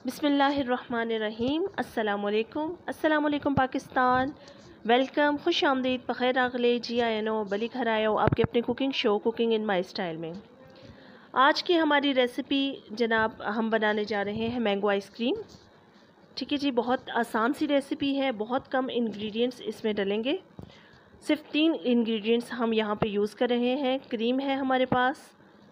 बिस्मिल्लाहिर्रहमानिर्रहीम। अस्सलामुअलैकुम पाकिस्तान। वेलकम, खुश आमदीद, बखैर आगले, जी आए नो, बली घर आयो आपके अपने cooking show cooking in my style में। आज की हमारी रेसिपी जनाब हम बनाने जा रहे हैं मैंगो आइसक्रीम। ठीक है जी, बहुत आसान सी रेसिपी है, बहुत कम इंग्रेडिएंट्स इसमें डलेंगे। सिर्फ 3 इंग्रेडिएंट्स हम यहाँ पे यूज़ कर रहे हैं। क्रीम है हमारे पास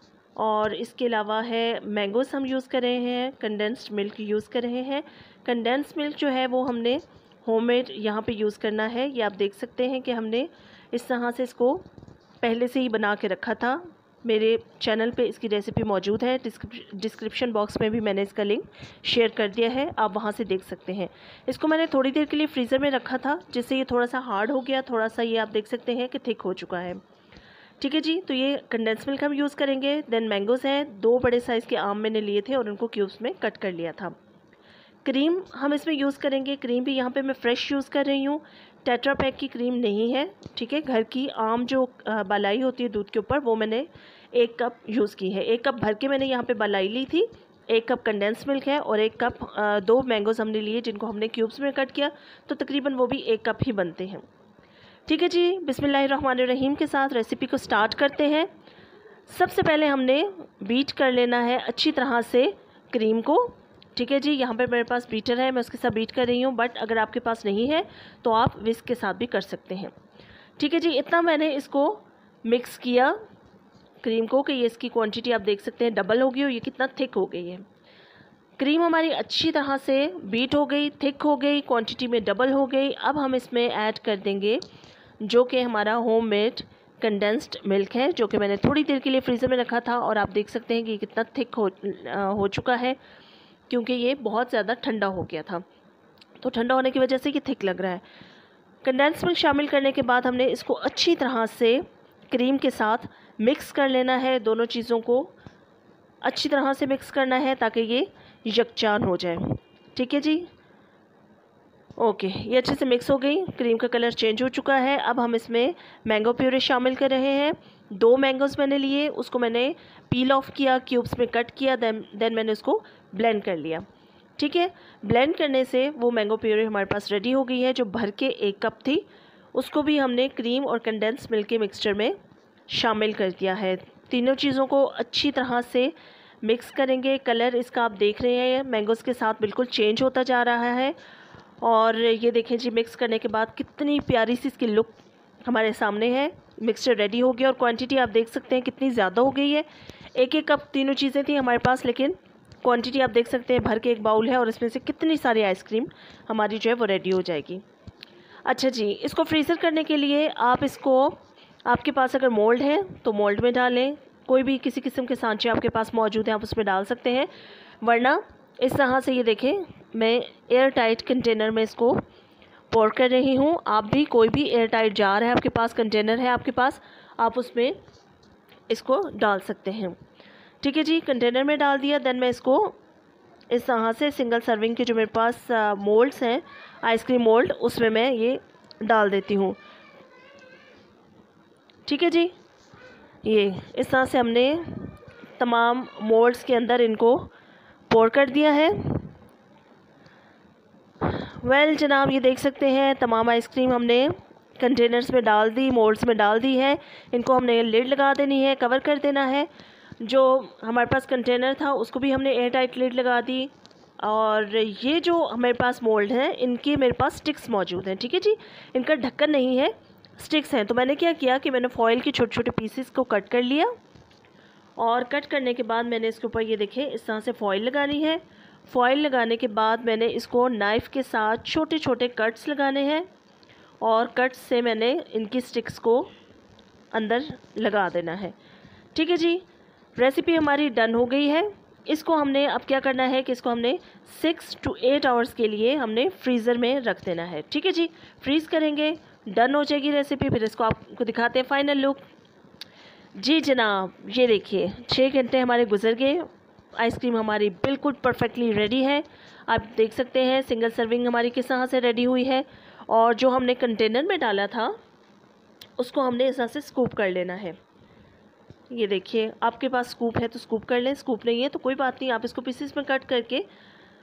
और इसके अलावा है मैंगोस हम यूज़ कर रहे हैं, कंडेंस्ड मिल्क यूज़ कर रहे हैं। कंडेंस्ड मिल्क जो है वो हमने होममेड यहाँ पे यूज़ करना है। ये आप देख सकते हैं कि हमने इस तरह से इसको पहले से ही बना के रखा था। मेरे चैनल पे इसकी रेसिपी मौजूद है, डिस्क्रिप्शन बॉक्स में भी मैंने इसका लिंक शेयर कर दिया है, आप वहाँ से देख सकते हैं। इसको मैंने थोड़ी देर के लिए फ्रीज़र में रखा था, जिससे ये थोड़ा सा हार्ड हो गया, थोड़ा सा ये आप देख सकते हैं कि थिक हो चुका है। ठीक है जी, तो ये कंडेंस मिल्क हम यूज़ करेंगे। देन मैंगोज़ हैं, 2 बड़े साइज़ के आम मैंने लिए थे और उनको क्यूब्स में कट कर लिया था। क्रीम हम इसमें यूज़ करेंगे। क्रीम भी यहाँ पे मैं फ़्रेश यूज़ कर रही हूँ, टेट्रा पैक की क्रीम नहीं है। ठीक है, घर की आम जो बालाई होती है दूध के ऊपर, वो मैंने 1 कप यूज़ की है। 1 कप भर के मैंने यहाँ पे बालाई ली थी। 1 कप कंडेंस मिल्क है और 1 कप 2 मैंगोज़ हमने लिए जिनको हमने क्यूब्स में कट किया, तो तकरीबन वो भी 1 कप ही बनते हैं। ठीक है जी, बिस्मिल्लाहिर्रहमानिर्रहीम के साथ रेसिपी को स्टार्ट करते हैं। सबसे पहले हमने बीट कर लेना है अच्छी तरह से क्रीम को। ठीक है जी, यहाँ पर मेरे पास बीटर है, मैं उसके साथ बीट कर रही हूँ, बट अगर आपके पास नहीं है तो आप विस्क के साथ भी कर सकते हैं। ठीक है जी, इतना मैंने इसको मिक्स किया क्रीम को कि ये इसकी क्वांटिटी आप देख सकते हैं डबल हो गई और ये कितना थिक हो गई है। क्रीम हमारी अच्छी तरह से बीट हो गई, थिक हो गई, क्वांटिटी में डबल हो गई। अब हम इसमें ऐड कर देंगे जो कि हमारा होममेड कंडेंस्ड मिल्क है, जो कि मैंने थोड़ी देर के लिए फ्रीज़र में रखा था और आप देख सकते हैं कि कितना थिक हो चुका है, क्योंकि ये बहुत ज़्यादा ठंडा हो गया था, तो ठंडा होने की वजह से ये थिक लग रहा है। कंडेंस्ड मिल्क शामिल करने के बाद हमने इसको अच्छी तरह से क्रीम के साथ मिक्स कर लेना है। दोनों चीज़ों को अच्छी तरह से मिक्स करना है ताकि ये यकजान हो जाए। ठीक है जी, ओके, ये अच्छे से मिक्स हो गई, क्रीम का कलर चेंज हो चुका है। अब हम इसमें मैंगो प्यूरी शामिल कर रहे हैं। 2 मैंगोज़ मैंने लिए, उसको मैंने पील ऑफ किया, क्यूब्स में कट किया, देन मैंने उसको ब्लेंड कर लिया। ठीक है, ब्लेंड करने से वो मैंगो प्यूरी हमारे पास रेडी हो गई है। जो भर के 1 कप थी उसको भी हमने क्रीम और कंडेंस मिल्क के मिक्सचर में शामिल कर दिया है। तीनों चीज़ों को अच्छी तरह से मिक्स करेंगे। कलर इसका आप देख रहे हैं मैंगोज़ के साथ बिल्कुल चेंज होता जा रहा है और ये देखें जी, मिक्स करने के बाद कितनी प्यारी सी इसकी लुक हमारे सामने है। मिक्सचर रेडी हो गया और क्वांटिटी आप देख सकते हैं कितनी ज़्यादा हो गई है। 1-1 कप तीनों चीज़ें थी हमारे पास, लेकिन क्वांटिटी आप देख सकते हैं भर के 1 बाउल है और इसमें से कितनी सारी आइसक्रीम हमारी जो है वो रेडी हो जाएगी। अच्छा जी, इसको फ्रीज़र करने के लिए आप इसको, आपके पास अगर मोल्ड है तो मोल्ड में डालें, कोई भी किसी किस्म के सांचे आपके पास मौजूद हैं आप उसमें डाल सकते हैं, वरना इस तरह से ये देखें मैं एयर टाइट कंटेनर में इसको पोर कर रही हूँ। आप भी कोई भी एयर टाइट जार है आपके पास, कंटेनर है आपके पास, आप उसमें इसको डाल सकते हैं। ठीक है जी, कंटेनर में डाल दिया। देन मैं इसको इस तरह से सिंगल सर्विंग के जो मेरे पास मोल्ड्स हैं, आइसक्रीम मोल्ड, उसमें मैं ये डाल देती हूँ। ठीक है जी, ये इस तरह से हमने तमाम मोल्ड्स के अंदर इनको पोर कर दिया है। वेल जनाब, ये देख सकते हैं तमाम आइसक्रीम हमने कंटेनर्स में डाल दी, मोल्ड्स में डाल दी है। इनको हमने लिड लगा देनी है, कवर कर देना है। जो हमारे पास कंटेनर था उसको भी हमने एयर टाइट लिड लगा दी और ये जो हमारे पास मोल्ड हैं इनके मेरे पास स्टिक्स मौजूद हैं। ठीक है जी, इनका ढक्कन नहीं है, स्टिक्स हैं। तो मैंने क्या किया कि मैंने फॉइल के छोटे छोटे पीसेस को कट कर लिया और कट करने के बाद मैंने इसके ऊपर ये देखें इस तरह से फॉइल लगानी है। फॉइल लगाने के बाद मैंने इसको नाइफ़ के साथ छोटे छोटे कट्स लगाने हैं और कट्स से मैंने इनकी स्टिक्स को अंदर लगा देना है। ठीक है जी, रेसिपी हमारी डन हो गई है। इसको हमने अब क्या करना है कि इसको हमने 6 to 8 आवर्स के लिए हमने फ्रीज़र में रख देना है। ठीक है जी, फ्रीज़ करेंगे, डन हो जाएगी रेसिपी। फिर इसको आपको दिखाते हैं फाइनल लुक। जी जनाब, ये देखिए 6 घंटे हमारे गुजर गए, आइसक्रीम हमारी बिल्कुल परफेक्टली रेडी है। आप देख सकते हैं सिंगल सर्विंग हमारी किस तरह से रेडी हुई है और जो हमने कंटेनर में डाला था उसको हमने इस तरह से स्कूप कर लेना है। ये देखिए, आपके पास स्कूप है तो स्कूप कर लें, स्कूप नहीं है तो कोई बात नहीं, आप इसको पीसेस में कट करके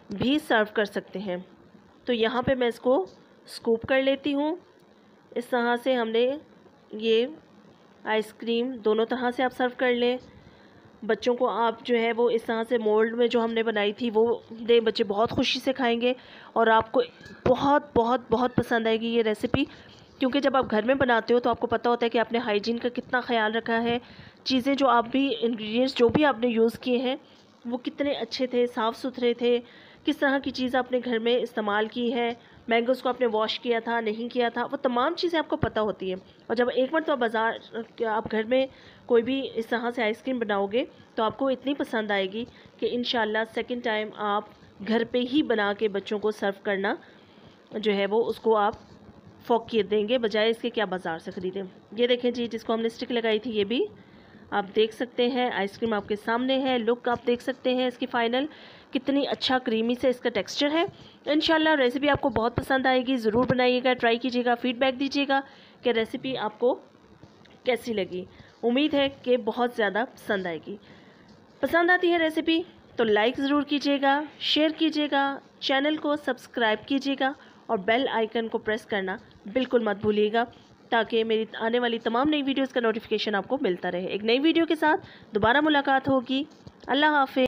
भी सर्व कर सकते हैं। तो यहाँ पे मैं इसको स्कूप कर लेती हूँ। इस तरह से हमने ये आइसक्रीम दोनों तरह से आप सर्व कर लें। बच्चों को आप जो है वो इस तरह से मोल्ड में जो हमने बनाई थी वो दें, बच्चे बहुत खुशी से खाएंगे और आपको बहुत बहुत बहुत पसंद आएगी ये रेसिपी। क्योंकि जब आप घर में बनाते हो तो आपको पता होता है कि आपने हाइजीन का कितना ख्याल रखा है, चीज़ें जो आप भी इंग्रेडिएंट्स जो भी आपने यूज़ किए हैं वो कितने अच्छे थे, साफ़ सुथरे थे, किस तरह की चीज़ आपने घर में इस्तेमाल की है, मैंगोज़ को आपने वॉश किया था नहीं किया था, वो तमाम चीज़ें आपको पता होती हैं। और जब एक बार तो आप घर में कोई भी इस तरह से आइसक्रीम बनाओगे तो आपको इतनी पसंद आएगी कि इंशाल्लाह सेकंड टाइम आप घर पे ही बना के बच्चों को सर्व करना जो है वो उसको आप फ़ौक़ियत देंगे, बजाय इसके कि आप बाज़ार से ख़रीदें। ये देखें जी, जिसको हमने स्टिक लगाई थी ये भी आप देख सकते हैं। आइसक्रीम आपके सामने है, लुक आप देख सकते हैं इसकी फ़ाइनल, कितनी अच्छा क्रीमी से इसका टेक्सचर है। इंशाल्लाह रेसिपी आपको बहुत पसंद आएगी, ज़रूर बनाइएगा, ट्राई कीजिएगा, फ़ीडबैक दीजिएगा कि रेसिपी आपको कैसी लगी। उम्मीद है कि बहुत ज़्यादा पसंद आएगी। पसंद आती है रेसिपी तो लाइक ज़रूर कीजिएगा, शेयर कीजिएगा, चैनल को सब्सक्राइब कीजिएगा और बेल आइकन को प्रेस करना बिल्कुल मत भूलिएगा, ताकि मेरी आने वाली तमाम नई वीडियोज़ का नोटिफिकेशन आपको मिलता रहे। एक नई वीडियो के साथ दोबारा मुलाकात होगी। अल्लाह हाफ़िज़।